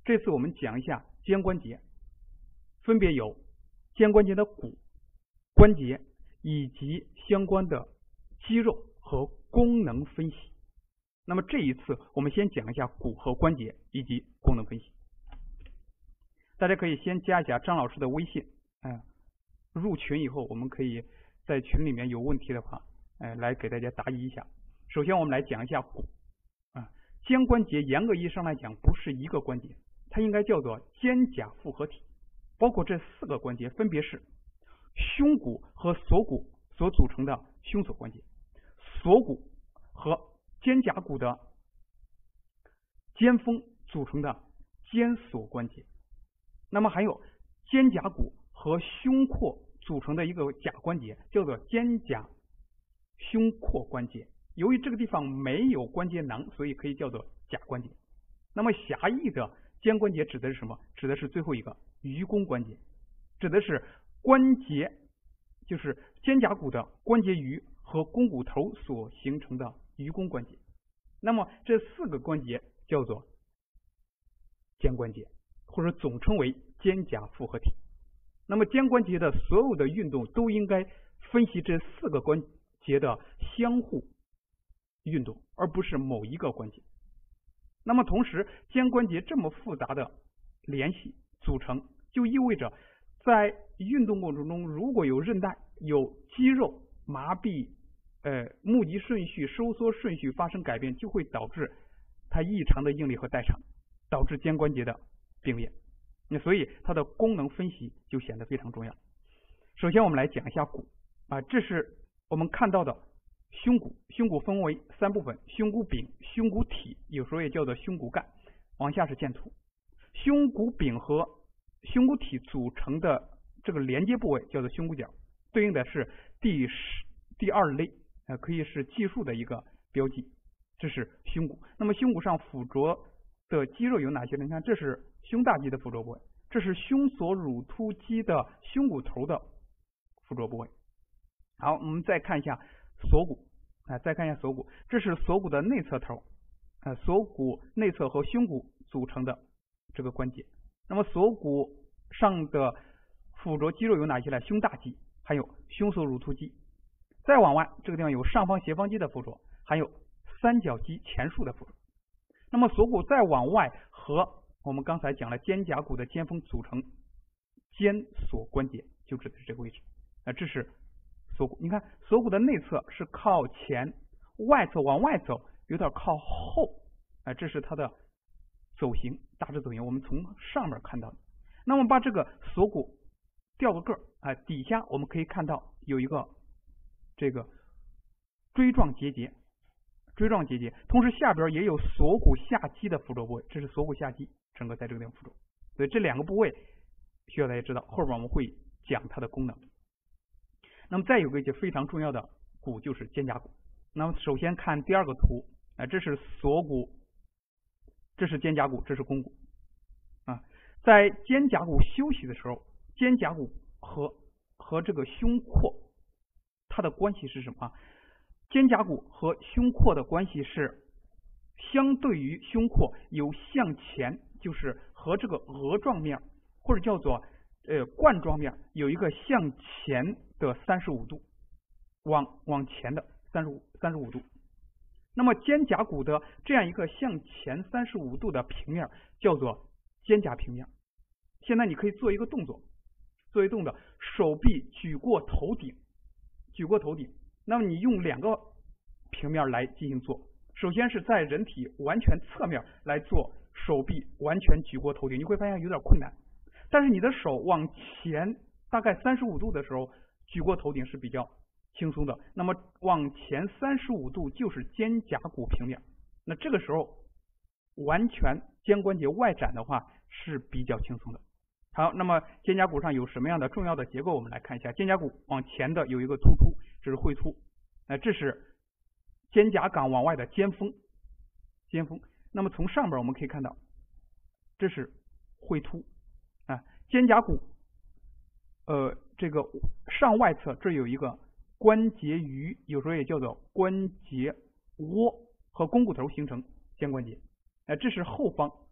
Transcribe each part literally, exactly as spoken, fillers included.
这次我们讲一下肩关节，分别有肩关节的骨、关节以及相关的肌肉和功能分析。那么这一次我们先讲一下骨和关节以及功能分析。大家可以先加一下张老师的微信，嗯，入群以后我们可以在群里面有问题的话，呃，来给大家答疑一下。首先我们来讲一下骨啊，肩关节严格意义上来讲不是一个关节，它应该叫做肩胛复合体，包括这四个关节分别是胸骨和锁骨所组成的胸锁关节，锁骨和肩胛骨的肩峰组成的肩锁关节，那么还有肩胛骨和胸廓组成的一个假关节叫做肩胛胸廓关节。由于这个地方没有关节囊，所以可以叫做假关节。那么狭义的肩关节指的是什么？指的是最后一个盂肱关节，指的是关节，就是肩胛骨的关节盂和肱骨头所形成的盂肱关节。那么这四个关节叫做肩关节，或者总称为肩胛复合体。那么肩关节的所有的运动都应该分析这四个关节的相互运动，而不是某一个关节。那么同时肩关节这么复杂的联系组成，就意味着在运动过程中如果有韧带、有肌肉麻痹、呃募集顺序、收缩顺序发生改变，就会导致它异常的应力和代偿，导致肩关节的病变。那所以它的功能分析就显得非常重要。首先我们来讲一下骨啊，这是我们看到的胸骨，胸骨分为三部分：胸骨柄、胸骨体，有时候也叫做胸骨干。往下是箭图，胸骨柄和胸骨体组成的这个连接部位叫做胸骨角，对应的是第十第二类，呃，可以是计数的一个标记。这是胸骨。那么胸骨上附着的肌肉有哪些呢？你看，这是胸大肌的附着部位，这是胸锁乳突肌的胸骨头的附着部位。好，我们再看一下锁骨啊，再看一下锁骨，这是锁骨的内侧头，呃，锁骨内侧和胸骨组成的这个关节。那么锁骨上的附着肌肉有哪些呢？胸大肌，还有胸锁乳突肌。再往外，这个地方有上方斜方肌的附着，还有三角肌前束的附着。那么锁骨再往外和我们刚才讲了肩胛骨的肩峰组成肩锁关节，就指的是这个位置。啊，这是锁骨。你看锁骨的内侧是靠前，外侧往外走有点靠后，啊，这是它的走形，大致走形，我们从上面看到的。那么把这个锁骨调个个儿啊，底下我们可以看到有一个这个锥状结节，锥状结节，同时下边也有锁骨下肌的附着部位，这是锁骨下肌，整个在这个地方附着。所以这两个部位需要大家知道，后边我们会讲它的功能。那么再有个一些非常重要的骨就是肩胛骨。那么首先看第二个图，啊，这是锁骨，这是肩胛骨，这是肱骨啊。在肩胛骨休息的时候，肩胛骨和和这个胸廓它的关系是什么？肩胛骨和胸廓的关系是相对于胸廓有向前，就是和这个额状面或者叫做呃冠状面有一个向前的三十五度，往往前的三十五三十五度。那么肩胛骨的这样一个向前三十五度的平面叫做肩胛平面。现在你可以做一个动作，做一个动作，手臂举过头顶，举过头顶。那么你用两个平面来进行做，首先是在人体完全侧面来做手臂完全举过头顶，你会发现有点困难。但是你的手往前大概三十五度的时候举过头顶是比较轻松的。那么往前三十五度就是肩胛骨平面，那这个时候完全肩关节外展的话是比较轻松的。好，那么肩胛骨上有什么样的重要的结构？我们来看一下。肩胛骨往前的有一个突出，这是会突，呃，这是肩胛杆往外的肩峰，肩峰。那么从上边我们可以看到，这是会突啊，肩胛骨，呃，这个上外侧这有一个关节盂，有时候也叫做关节窝，和肱骨头形成肩关节。呃，这是后方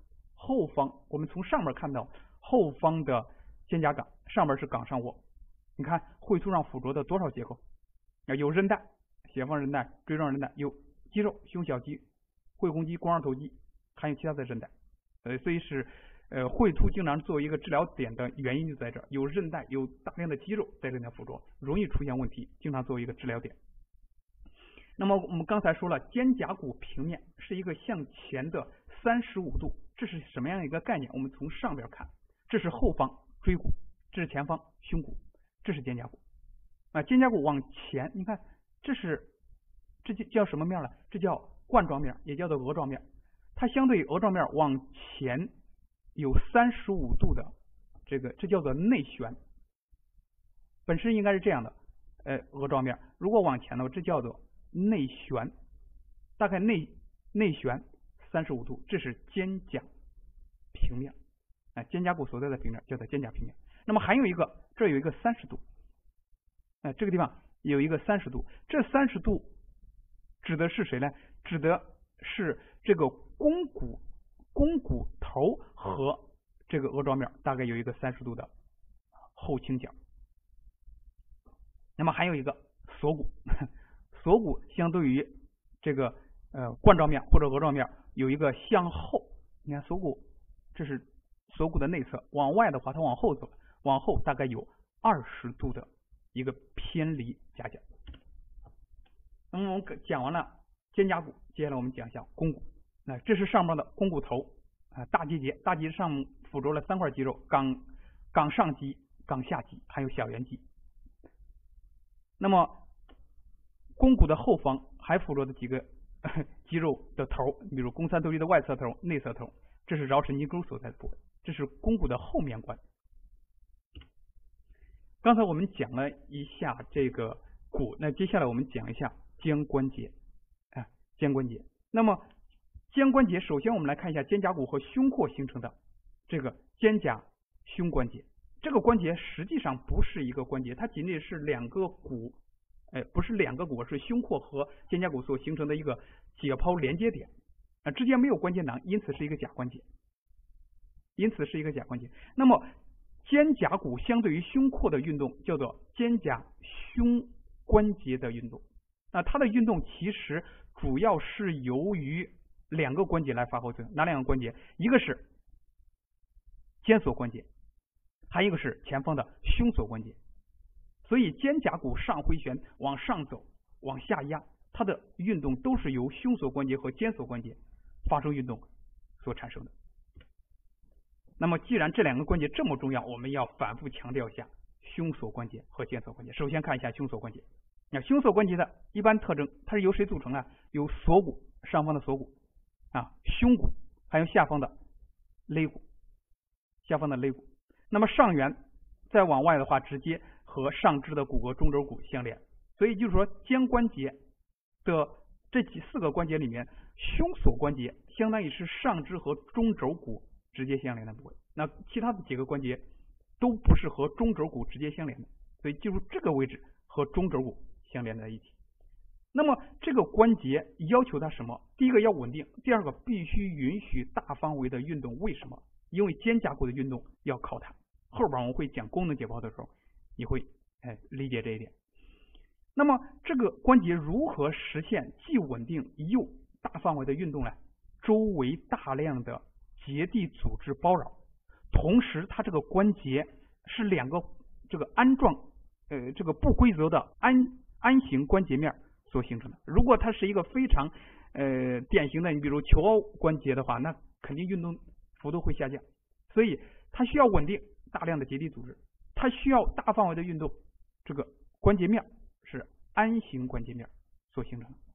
后方，我们从上面看到后方的肩胛杆，上面是冈上握。你看绘图上附着的多少结构？有韧带、斜方韧带、锥状韧带，有肌肉、胸小肌、会肱肌、肱二头肌，还有其他的韧带。呃，所以是呃绘图经常作为一个治疗点的原因就在这儿，有韧带，有大量的肌肉在这里附着，容易出现问题，经常作为一个治疗点。那么我们刚才说了，肩胛骨平面是一个向前的三十五度，这是什么样一个概念？我们从上边看，这是后方椎骨，这是前方胸骨，这是肩胛骨啊。肩胛骨往前，你看这是这叫什么面了？这叫冠状面，也叫做额状面。它相对于额状面往前有三十五度的这个，这叫做内旋。本身应该是这样的，呃，额状面如果往前的话，这叫做内旋，大概内内旋三十五度，这是肩胛平面，啊，肩胛骨所在的平面叫做肩胛平面。那么还有一个，这有一个三十度，哎、呃，这个地方有一个三十度，这三十度指的是谁呢？指的是这个肱骨，肱骨头和这个额状面大概有一个三十度的后倾角。那么还有一个锁骨。锁骨相对于这个呃冠状面或者额状面有一个向后，你看锁骨，这是锁骨的内侧，往外的话它往后走，往后大概有二十度的一个偏离夹角。那么我们讲完了肩胛骨，接下来我们讲一下肱骨。那这是上面的肱骨头啊，大肌节，大肌上附着了三块肌肉，冈冈上肌、冈下肌，还有小圆肌。那么肱骨的后方还附着的几个肌肉的头，比如肱三头肌的外侧头、内侧头，这是桡神经沟所在的部位，这是肱骨的后面关。刚才我们讲了一下这个骨，那接下来我们讲一下肩关节啊，肩关节。那么肩关节，首先我们来看一下肩胛骨和胸廓形成的这个肩胛胸关节。这个关节实际上不是一个关节，它仅仅是两个骨。哎，不是两个骨，是胸廓和肩胛骨所形成的一个解剖连接点啊，之间没有关节囊，因此是一个假关节，因此是一个假关节。那么肩胛骨相对于胸廓的运动叫做肩胛胸关节的运动，那它的运动其实主要是由于两个关节来发挥作用，哪两个关节？一个是肩锁关节，还有一个是前方的胸锁关节。所以肩胛骨上回旋，往上走，往下压，它的运动都是由胸锁关节和肩锁关节发生运动所产生的。那么既然这两个关节这么重要，我们要反复强调一下胸锁关节和肩锁关节。首先看一下胸锁关节，那胸锁关节的一般特征，它是由谁组成啊？由锁骨，上方的锁骨啊，胸骨，还有下方的肋骨，下方的肋骨。那么上缘再往外的话，直接和上肢的骨骼中轴骨相连，所以就是说肩关节的这几四个关节里面，胸锁关节相当于是上肢和中轴骨直接相连的部位，那其他的几个关节都不是和中轴骨直接相连的，所以记住这个位置和中轴骨相连在一起。那么这个关节要求它什么？第一个要稳定，第二个必须允许大范围的运动。为什么？因为肩胛骨的运动要靠它。后边我们会讲功能解剖的时候，你会哎理解这一点。那么这个关节如何实现既稳定又大范围的运动呢？周围大量的结缔组织包绕，同时它这个关节是两个这个鞍状呃这个不规则的鞍鞍形关节面所形成的。如果它是一个非常呃典型的，你比如球凹关节的话，那肯定运动幅度会下降。所以它需要稳定大量的结缔组织，它需要大范围的运动，这个关节面是鞍形关节面所形成的。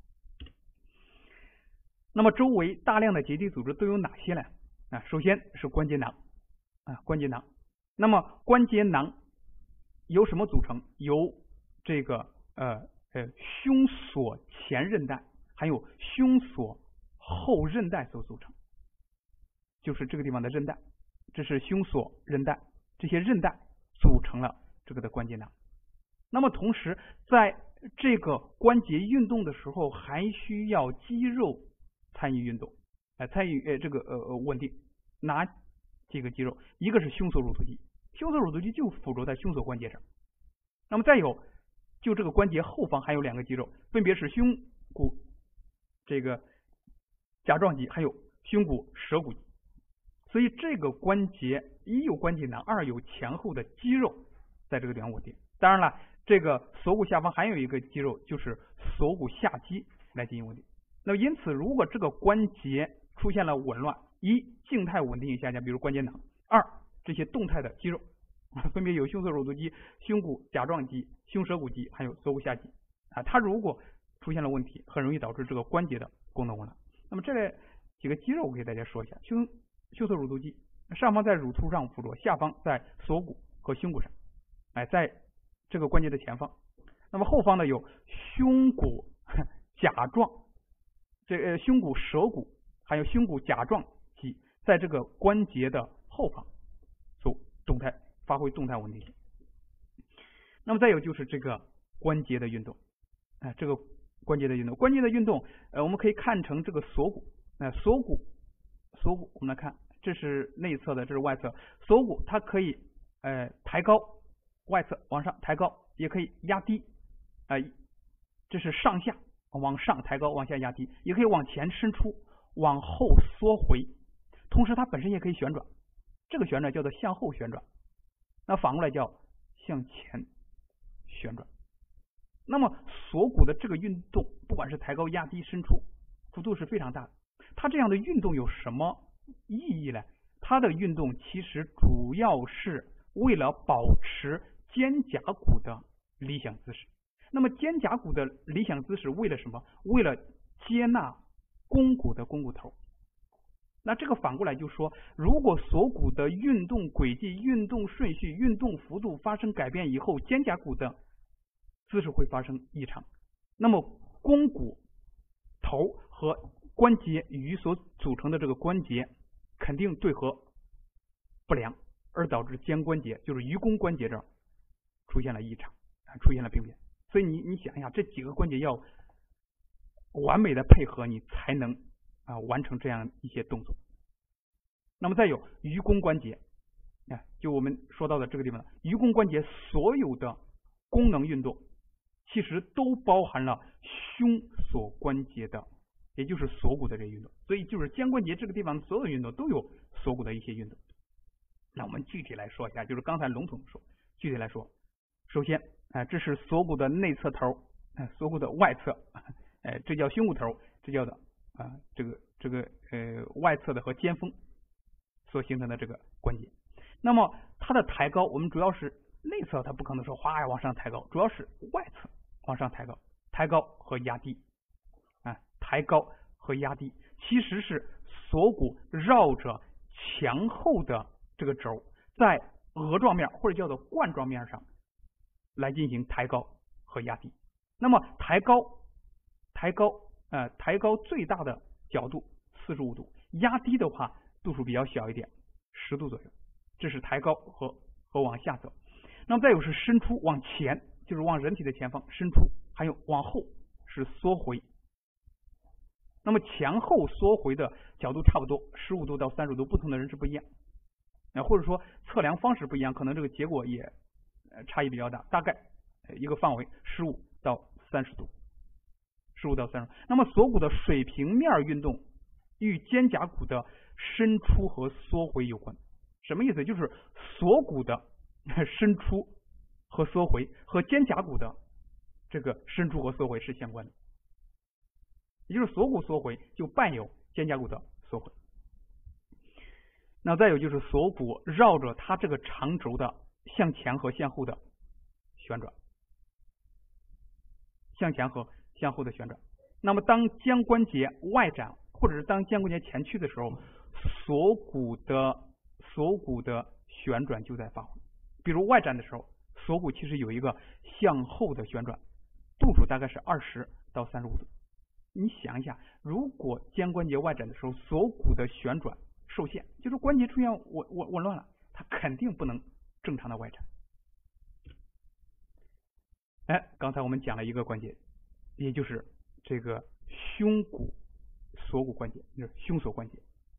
那么周围大量的结缔组织都有哪些呢？啊，首先是关节囊啊，关节囊。那么关节囊由什么组成？由这个呃呃胸锁前韧带还有胸锁后韧带所组成，就是这个地方的韧带，这是胸锁韧带，这些韧带组成了这个的关节囊。那么同时在这个关节运动的时候，还需要肌肉参与运动，来参与呃这个呃稳定。 哪几个肌肉？一个是胸锁乳突肌，胸锁乳突肌就附着在胸锁关节上。那么再有，就这个关节后方还有两个肌肉，分别是胸骨这个甲状肌，还有胸骨舌骨肌。所以这个关节一有关节囊，二有前后的肌肉在这个地方稳定。当然了，这个锁骨下方还有一个肌肉，就是锁骨下肌来进行稳定。那么因此，如果这个关节出现了紊乱，一静态稳定性下降，比如关节囊；二这些动态的肌肉，分别有胸锁乳突肌、胸骨甲状肌、胸舌骨肌，还有锁骨下肌啊。它如果出现了问题，很容易导致这个关节的功能紊乱。那么这几个肌肉我给大家说一下：胸胸锁乳突肌上方在乳突上附着，下方在锁骨和胸骨上，哎，在这个关节的前方。那么后方呢有胸骨甲状，这呃胸骨舌骨还有胸骨甲状肌，在这个关节的后方做动态发挥动态稳定性。那么再有就是这个关节的运动，啊、呃，这个关节的运动，关节的运动，呃，我们可以看成这个锁骨，呃，锁骨，锁骨，我们来看，这是内侧的，这是外侧，锁骨它可以呃抬高，外侧往上抬高，也可以压低，啊、呃，这是上下往上抬高，往下压低，也可以往前伸出，往后缩回，同时它本身也可以旋转，这个旋转叫做向后旋转，那反过来叫向前旋转。那么锁骨的这个运动，不管是抬高、压低、伸出，幅度是非常大的。它这样的运动有什么意义呢？它的运动其实主要是为了保持肩胛骨的理想姿势。那么肩胛骨的理想姿势为了什么？为了接纳肱骨的肱骨头。那这个反过来就说，如果锁骨的运动轨迹、运动顺序、运动幅度发生改变以后，肩胛骨的姿势会发生异常，那么肱骨头和关节与所组成的这个关节肯定对合不良，而导致肩关节，就是盂肱关节这儿出现了异常，出现了病变。所以你你想一下，这几个关节要完美的配合，你才能啊、呃、完成这样一些动作。那么再有盂肱关节，啊，就我们说到的这个地方，盂肱关节所有的功能运动其实都包含了胸锁关节的，也就是锁骨的这些运动。所以就是肩关节这个地方所有的运动都有锁骨的一些运动。那我们具体来说一下，就是刚才笼统说，具体来说，首先，啊、呃，这是锁骨的内侧头，呃、锁骨的外侧，呃，这叫胸骨头，这叫的啊、呃，这个这个呃外侧的和肩峰所形成的这个关节。那么它的抬高，我们主要是内侧，它不可能说哗往上抬高，主要是外侧往上抬高，抬高和压低，啊，抬高和压低，其实是锁骨绕着墙后的这个轴，在额状面或者叫做冠状面上来进行抬高和压低。那么抬高，抬高，呃，抬高最大的角度四十五度，压低的话度数比较小一点，十度左右。这是抬高和和往下走。那么再有是伸出往前，就是往人体的前方伸出，还有往后是缩回。那么前后缩回的角度差不多，十五度到三十度，不同的人是不一样。啊，或者说测量方式不一样，可能这个结果也呃差异比较大，大概一个范围十五到三十度，十五到三十。那么锁骨的水平面运动与肩胛骨的伸出和缩回有关。什么意思？就是锁骨的伸出和缩回和肩胛骨的这个伸出和缩回是相关的，也就是锁骨缩回就伴有肩胛骨的缩回。那再有就是锁骨绕着它这个长轴的向前和向后的旋转，向前和向后的旋转。那么当肩关节外展或者是当肩关节前屈的时候，锁骨的锁骨的旋转就在发挥。比如外展的时候，锁骨其实有一个向后的旋转，度数大概是二十到三十五度。你想一下，如果肩关节外展的时候，锁骨的旋转受限，就是关节出现紊紊紊乱了，它肯定不能正常的外展。哎，刚才我们讲了一个关节，也就是这个胸骨锁骨关节，就是胸锁关节。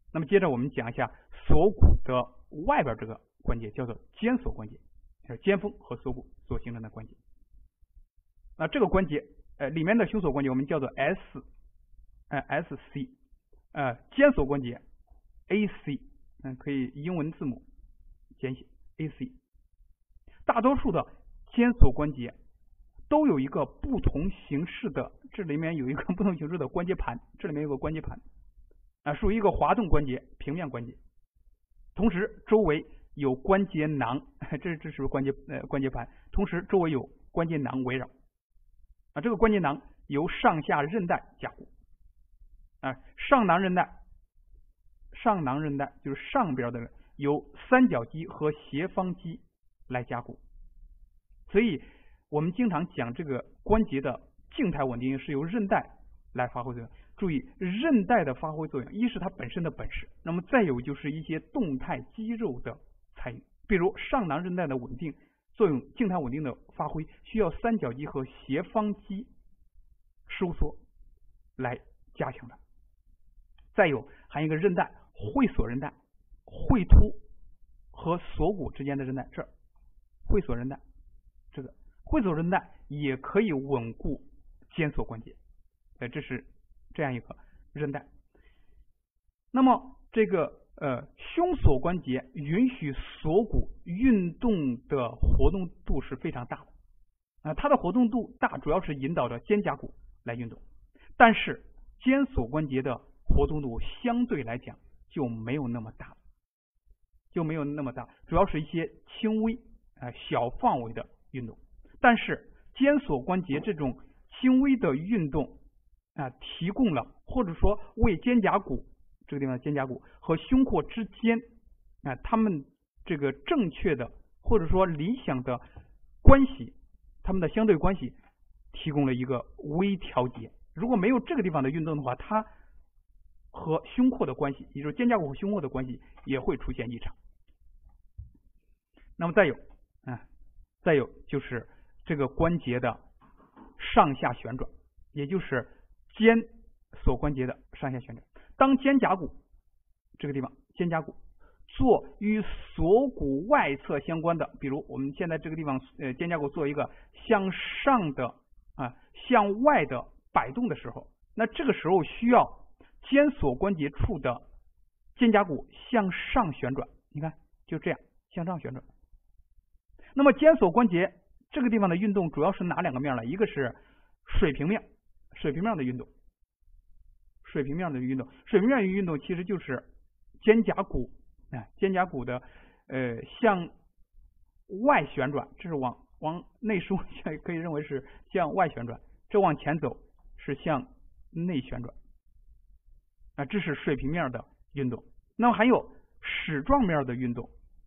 那么接着我们讲一下锁骨的外边这个关节，叫做肩锁关节，就是肩峰和锁骨所形成的关节。那这个关节，呃，里面的胸锁关节我们叫做 S， 呃 S C， 呃，肩锁关节 A C， 嗯，可以英文字母简写 A C。大多数的肩锁关节都有一个不同形式的，这里面有一个不同形式的关节盘，这里面有个关节盘，啊，属于一个滑动关节、平面关节。同时周围有关节囊，这这是关节呃关节盘，同时周围有关节囊围绕。啊，这个关节囊由上下韧带加固。啊，上囊韧带，上囊韧带就是上边的由三角肌和斜方肌来加固。所以我们经常讲这个关节的静态稳定性是由韧带来发挥作用。注意，韧带的发挥作用，一是它本身的本事，那么再有就是一些动态肌肉的参与。比如上囊韧带的稳定作用，静态稳定的发挥需要三角肌和斜方肌收缩来加强的。再有还有一个韧带，会锁韧带，会突和锁骨之间的韧带，这会锁韧带，这个会锁韧带也可以稳固肩锁关节，呃，这是这样一个韧带。那么这个呃胸锁关节允许锁骨运动的活动度是非常大的，啊、呃，它的活动度大主要是引导着肩胛骨来运动，但是肩锁关节的活动度相对来讲就没有那么大，就没有那么大，主要是一些轻微啊、呃、小范围的运动。但是肩锁关节这种轻微的运动啊、呃，提供了或者说为肩胛骨这个地方的肩胛骨和胸廓之间啊、呃，他们这个正确的或者说理想的关系，他们的相对关系提供了一个微调节。如果没有这个地方的运动的话，它和胸廓的关系，也就是肩胛骨和胸廓的关系也会出现异常。那么再有啊，再有就是这个关节的上下旋转，也就是肩锁关节的上下旋转。当肩胛骨这个地方，肩胛骨做与锁骨外侧相关的，比如我们现在这个地方，呃，肩胛骨做一个向上的啊向外的摆动的时候，那这个时候需要肩锁关节处的肩胛骨向上旋转，你看就这样向上旋转。那么肩锁关节这个地方的运动主要是哪两个面呢？一个是水平面，水平面的运动，水平面的运动，水平面的运动其实就是肩胛骨啊，肩胛骨的呃向外旋转，这是往往内收，可以认为是向外旋转，这往前走是向内旋转啊，这是水平面的运动。那么还有矢状面的运动，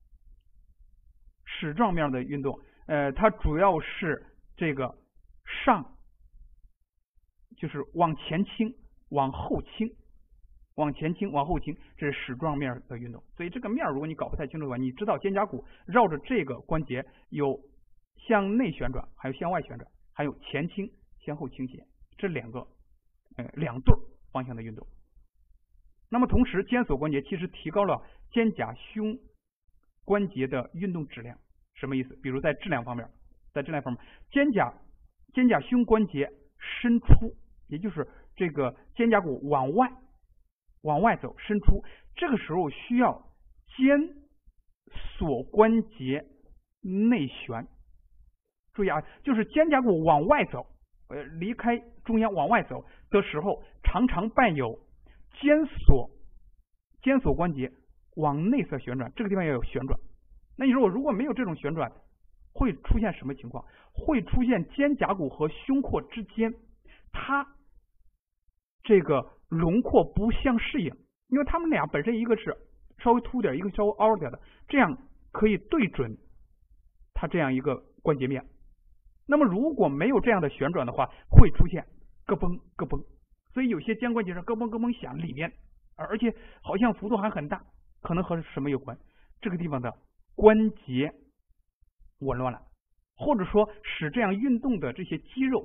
矢状面的运动，呃，它主要是这个上，就是往前倾，往后倾，往前倾，往后倾，这是矢状面的运动。所以这个面如果你搞不太清楚的话，你知道肩胛骨绕着这个关节有向内旋转，还有向外旋转，还有前倾、向后倾斜，这两个呃两对方向的运动。那么同时肩锁关节其实提高了肩胛胸关节的运动质量。什么意思？比如在质量方面，在质量方面，肩胛肩胛胸关节伸出，也就是这个肩胛骨往外往外走伸出，这个时候需要肩锁关节内旋。注意啊，就是肩胛骨往外走，呃，离开中央往外走的时候，常常伴有肩锁肩锁关节往内侧旋转，这个地方要有旋转。那你说我如果没有这种旋转，会出现什么情况？会出现肩胛骨和胸廓之间，它这个轮廓不相适应，因为它们俩本身一个是稍微凸点，一个稍微凹点的，这样可以对准它这样一个关节面。那么如果没有这样的旋转的话，会出现咯嘣咯嘣，所以有些肩关节是咯嘣咯嘣响，里面而且好像幅度还很大，可能和什么有关？这个地方的关节紊乱了，或者说使这样运动的这些肌肉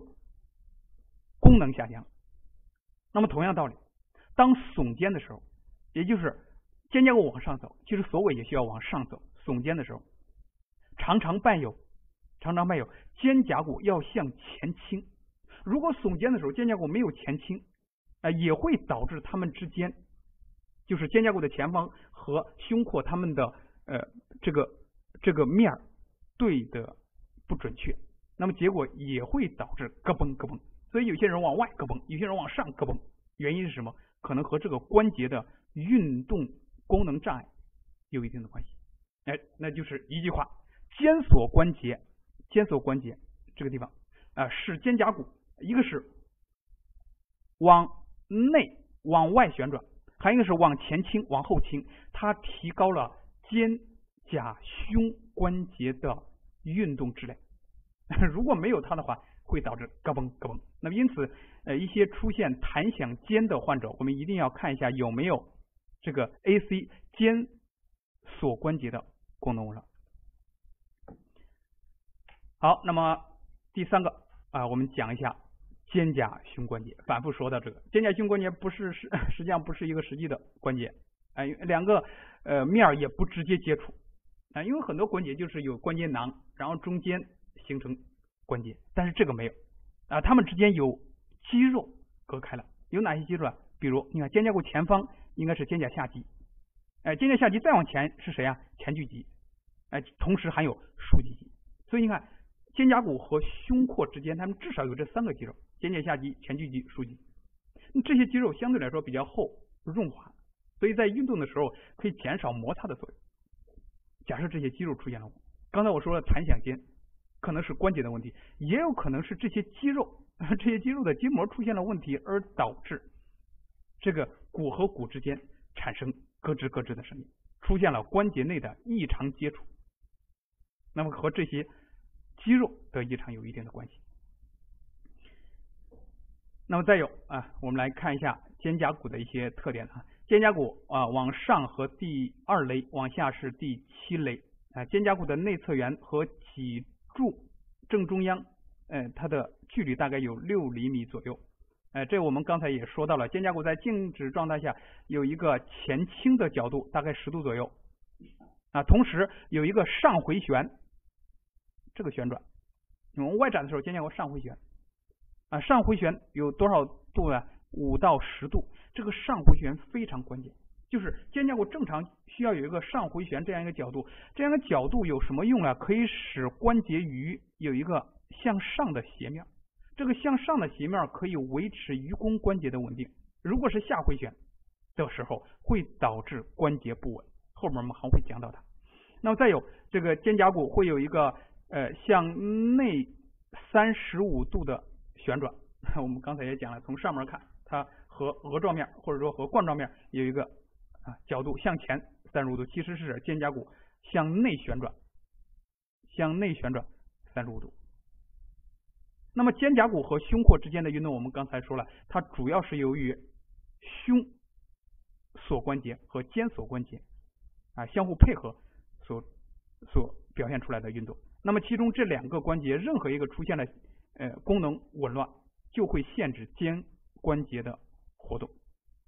功能下降。那么同样道理，当耸肩的时候，也就是肩胛骨往上走，其实锁尾也需要往上走。耸肩的时候，常常伴有常常伴有肩胛骨要向前倾。如果耸肩的时候肩胛骨没有前倾，呃，也会导致他们之间，就是肩胛骨的前方和胸廓他们的呃这个这个面对的不准确，那么结果也会导致咯嘣咯嘣。所以有些人往外咯嘣，有些人往上咯嘣，原因是什么？可能和这个关节的运动功能障碍有一定的关系。哎，那就是一句话，肩锁关节，肩锁关节这个地方啊、呃，是肩胛骨，一个是往内往外旋转，还有一个是往前倾往后倾，它提高了肩胛胸关节的运动质量。如果没有它的话，会导致咯嘣咯嘣。那么因此，呃，一些出现弹响肩的患者，我们一定要看一下有没有这个 A C 肩锁关节的功能紊乱。好，那么第三个啊、呃，我们讲一下肩胛胸关节。反复说到这个肩胛胸关节不是实实际上不是一个实际的关节，啊、呃，两个呃面也不直接接触啊、呃，因为很多关节就是有关节囊，然后中间形成关节，但是这个没有啊、呃，它们之间有肌肉隔开了。有哪些肌肉啊？比如你看肩胛骨前方应该是肩胛下肌，哎、呃，肩胛下肌再往前是谁啊？前锯肌，哎、呃，同时还有竖脊肌。所以你看肩胛骨和胸廓之间，它们至少有这三个肌肉：肩胛下肌、前锯肌、竖脊。这些肌肉相对来说比较厚、润滑，所以在运动的时候可以减少摩擦的作用。假设这些肌肉出现了，刚才我说了弹响肩可能是关节的问题，也有可能是这些肌肉这些肌肉的筋膜出现了问题，而导致这个骨和骨之间产生咯吱咯吱的声音，出现了关节内的异常接触。那么和这些肌肉的异常有一定的关系。那么再有啊，我们来看一下肩胛骨的一些特点啊。肩胛骨啊往上和第二肋，往下是第七肋啊。肩胛骨的内侧缘和脊柱正中央，呃，它的距离大概有六厘米左右。呃，这我们刚才也说到了，肩胛骨在静止状态下有一个前倾的角度，大概十度左右啊。同时有一个上回旋，这个旋转，我们外展的时候肩胛骨上回旋啊，上回旋有多少度呢？五到十度。这个上回旋非常关键，就是肩胛骨正常需要有一个上回旋这样一个角度，这样的角度有什么用呢？可以使关节鱼有一个向上的斜面，这个向上的斜面可以维持鱼弓关节的稳定。如果是下回旋的时候，会导致关节不稳，后面我们还会讲到它。那么再有这个肩胛骨会有一个呃向内三十五度的旋转，我们刚才也讲了，从上面看，它和额状面或者说和冠状面有一个啊角度向前三十五度，其实是肩胛骨向内旋转，向内旋转三十五度。那么肩胛骨和胸廓之间的运动，我们刚才说了，它主要是由于胸锁关节和肩锁关节啊相互配合所所表现出来的运动。那么其中这两个关节任何一个出现了呃功能紊乱，就会限制肩关节的活动。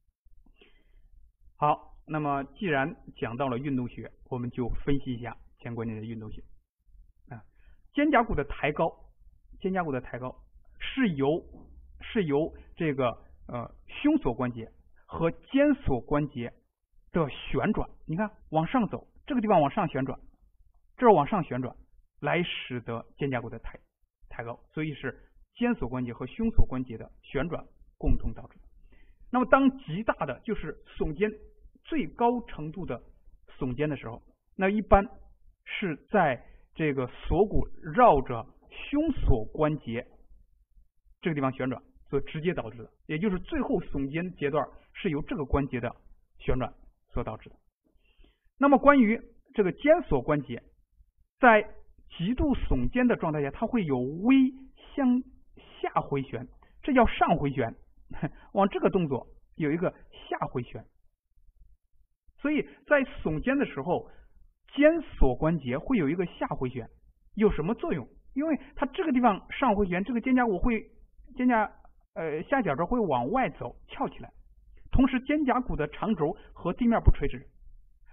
好，那么既然讲到了运动学，我们就分析一下肩关节的运动学啊。肩胛骨的抬高，肩胛骨的抬高是由是由这个呃胸锁关节和肩锁关节的旋转，你看往上走，这个地方往上旋转，这儿往上旋转，来使得肩胛骨的抬抬高，所以是肩锁关节和胸锁关节的旋转共同导致。那么当极大的就是耸肩最高程度的耸肩的时候，那一般是在这个锁骨绕着胸锁关节这个地方旋转所直接导致的，也就是最后耸肩阶段是由这个关节的旋转所导致的。那么关于这个肩锁关节在极度耸肩的状态下，它会有微向下回旋，这叫上回旋，往这个动作有一个下回旋。所以在耸肩的时候，肩锁关节会有一个下回旋，有什么作用？因为它这个地方上回旋，这个肩胛骨会肩胛呃下角这会往外走，翘起来，同时肩胛骨的长轴和地面不垂直，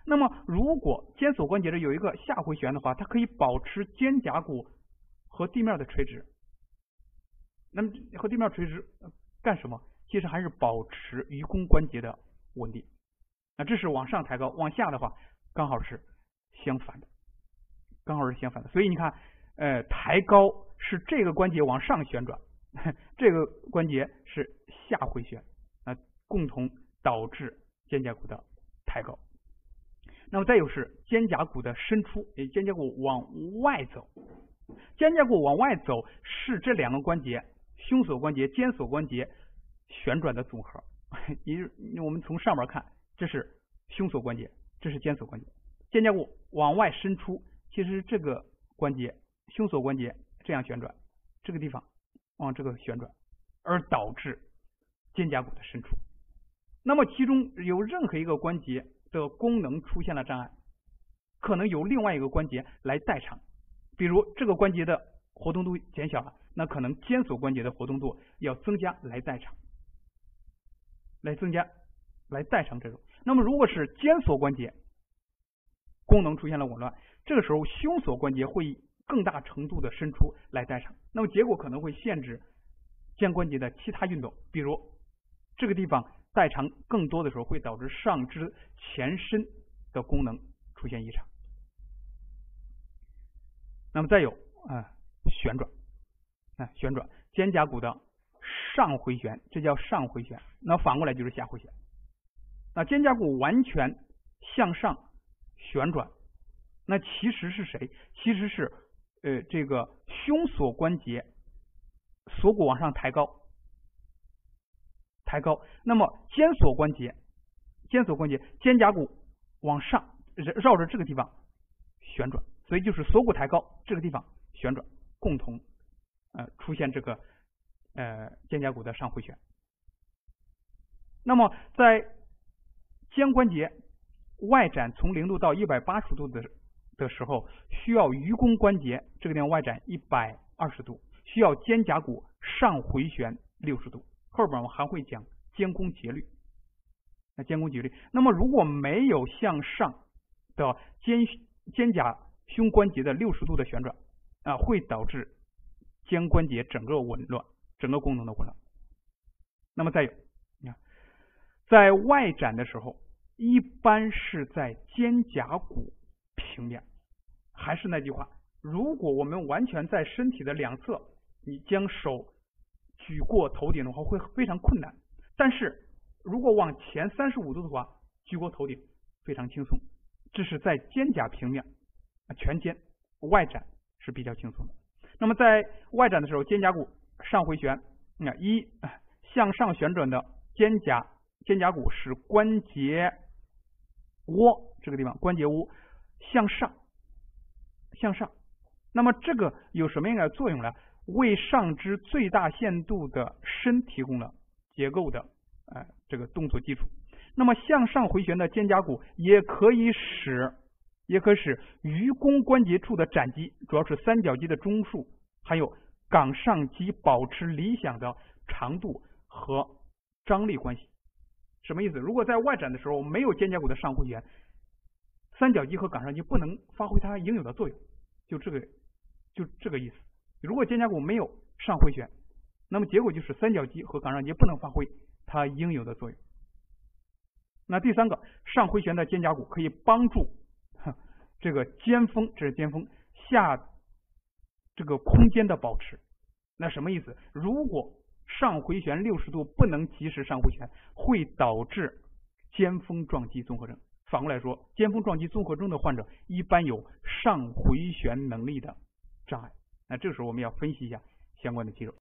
那么如果肩锁关节这有一个下回旋的话，它可以保持肩胛骨和地面的垂直。那么和地面垂直干什么？其实还是保持鱼弓关节的稳定。那这是往上抬高，往下的话刚好是相反的，刚好是相反的。所以你看，呃，抬高是这个关节往上旋转，这个关节是下回旋，啊、呃，共同导致肩胛骨的抬高。那么再有是肩胛骨的伸出，也肩胛骨往外走。肩胛骨往外走是这两个关节，胸锁关节、肩锁关节旋转的总和。也我们从上面看，这是胸锁关节，这是肩锁关节。肩胛骨往外伸出，其实这个关节，胸锁关节这样旋转，这个地方往这个旋转，而导致肩胛骨的伸出。那么其中有任何一个关节的功能出现了障碍，可能由另外一个关节来代偿。比如这个关节的活动度减小了，那可能肩锁关节的活动度要增加来代偿，来增加来代偿这种。那么如果是肩锁关节功能出现了紊乱，这个时候胸锁关节会以更大程度的伸出来代偿，那么结果可能会限制肩关节的其他运动，比如这个地方代偿更多的时候会导致上肢前伸的功能出现异常。那么再有啊、呃、旋转，啊、呃、旋转肩胛骨的上回旋，这叫上回旋，那反过来就是下回旋。那肩胛骨完全向上旋转，那其实是谁？其实是呃这个胸锁关节锁骨往上抬高，抬高。那么肩锁关节，肩锁关节肩胛骨往上绕着这个地方旋转，所以就是锁骨抬高，这个地方旋转，共同呃出现这个呃肩胛骨的上回旋。那么在肩关节外展从零度到一百八十度的的时候，需要鱼弓关节这个地方外展一百二十度，需要肩胛骨上回旋六十度。后边我们还会讲肩弓节律。那肩弓节律，那么如果没有向上的肩肩胛胸关节的六十度的旋转啊，会导致肩关节整个紊乱，整个功能的紊乱。那么再有，你看，在外展的时候，一般是在肩胛骨平面。还是那句话，如果我们完全在身体的两侧，你将手举过头顶的话，会非常困难。但是如果往前三十五度的话，举过头顶非常轻松。这是在肩胛平面，全肩外展是比较轻松的。那么在外展的时候，肩胛骨上回旋，那一向上旋转的肩胛肩胛骨使关节窝这个地方关节窝向上向上。那么这个有什么样的作用呢？为上肢最大限度的伸提供了结构的呃这个动作基础。那么向上回旋的肩胛骨也可以使也可使鱼弓关节处的展肌，主要是三角肌的中束，还有冈上肌保持理想的长度和张力关系。什么意思？如果在外展的时候没有肩胛骨的上回旋，三角肌和冈上肌不能发挥它应有的作用，就这个就这个意思。如果肩胛骨没有上回旋，那么结果就是三角肌和冈上肌不能发挥它应有的作用。那第三个，上回旋的肩胛骨可以帮助这个肩峰，这是肩峰下这个空间的保持。那什么意思？如果上回旋六十度不能及时上回旋，会导致肩峰撞击综合征。反过来说，肩峰撞击综合征的患者一般有上回旋能力的障碍。那这个时候我们要分析一下相关的肌肉。